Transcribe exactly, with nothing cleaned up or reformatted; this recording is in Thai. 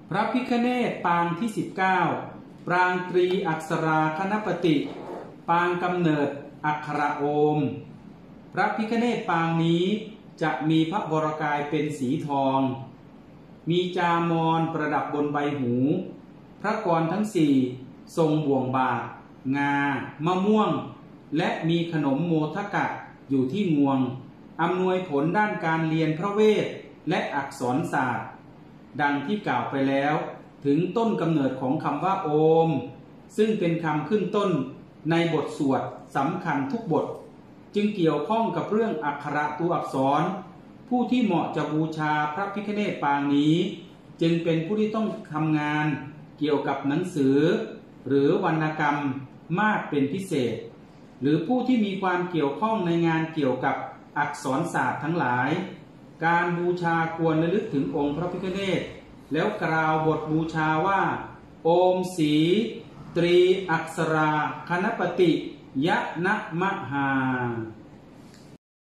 พระพิฆเนศปางที่สิบเก้าปรางตรีอักษราคณปติปางกำเนิดอักขระโอมพระพิฆเนศปางนี้จะมีพระวรกายเป็นสีทองมีจามรประดับบนใบหูพระกรทั้งสี่ทรงบ่วงบาทงามะม่วงและมีขนมโมทกะอยู่ที่งวงอำนวยผลด้านการเรียนพระเวทและอักษรศาสตร์ดังที่กล่าวไปแล้วถึงต้นกำเนิดของคำว่าโอมซึ่งเป็นคำขึ้นต้นในบทสวดสำคัญทุกบทจึงเกี่ยวข้องกับเรื่องอักขระตัวอักษรผู้ที่เหมาะจะบูชาพระพิฆเนศปางนี้จึงเป็นผู้ที่ต้องทำงานเกี่ยวกับหนังสือหรือวรรณกรรมมากเป็นพิเศษหรือผู้ที่มีความเกี่ยวข้องในงานเกี่ยวกับอักษรศาสตร์ทั้งหลายการบูชาควรระลึกถึงองค์พระพิฆเนศแล้วกล่าวบทบูชาว่าโอมสีตรีอักษราคณปติยะนะมะหา